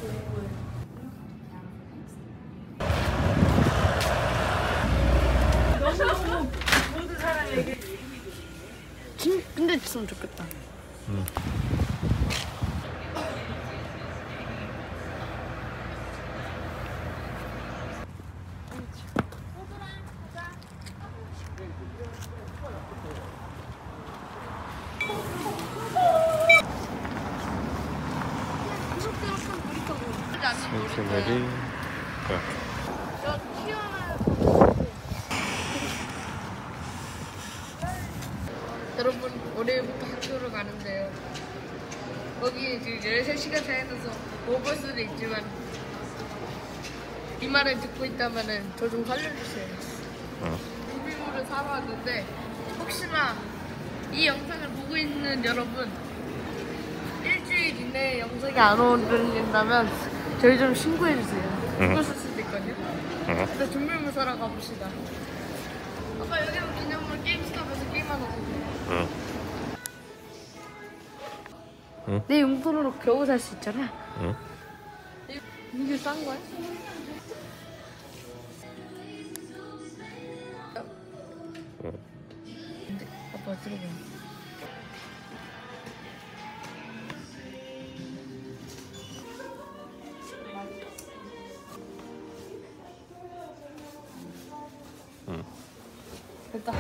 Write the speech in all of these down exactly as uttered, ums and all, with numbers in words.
너무너무 모든 사람에게 진 근데 있으면 좋겠다. 응. 센티넬이 저 튀어나와. 여러분 월요일부터 학교를 가는데요. 거기 지금 열세 시간 차이나서 못 볼 수도 있지만 이 말을 듣고 있다면은 저 좀 살려주세요. 어. 준비물을 사러 왔는데 혹시나 이 영상을 보고 있는 여러분 일주일 이내에 영상이 안 올린다면 저희 좀 신고해주세요. 응. 죽었을 수도 있거든요. 어. 일단 준비물 사러 가봅시다. 아빠 여기는 기념물 게임스톱에서 게임하는 거. 응. 응? 내 용돈으로 겨우 살 수 있잖아. 응? 이게 싼 거야? 응. 근데 아빠 들어봐. 응. 됐다.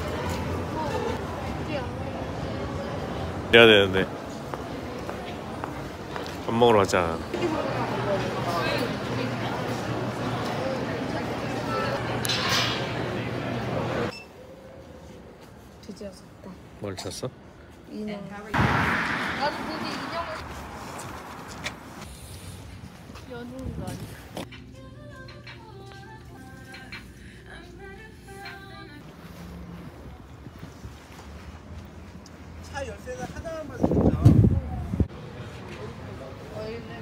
해야 되는데 밥 먹으러 가자. 드디어 샀다. 뭘 샀어? 인형. 나도 드디어 인형을 여는 거 아니야? 차 열쇠는 하나만 샀죠. 어이네.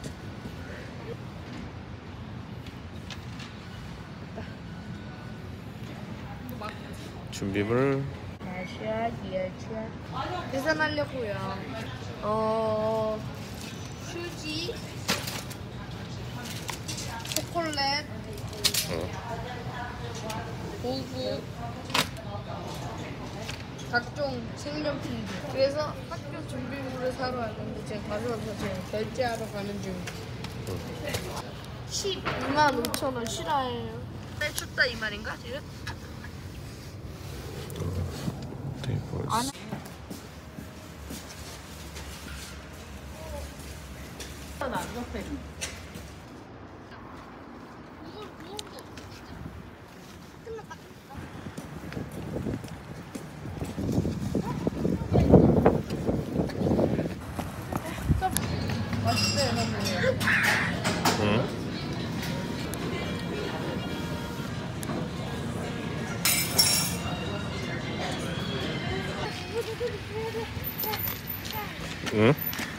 준비물 마셔, 예주. 계산하려고요. 어, 휴지, 초콜릿, 어. 도구, 각종 색연필. 그래서 학교 준비물을 사러 왔는데 제가 가져와서 지금 결제하러 가는 중이에요. 십이만 오천 원 실화예요. 날 춥다 이 말인가 지금? 되게 벌써. 안 안 접해. 맛있어요, 선생님. 응? 응?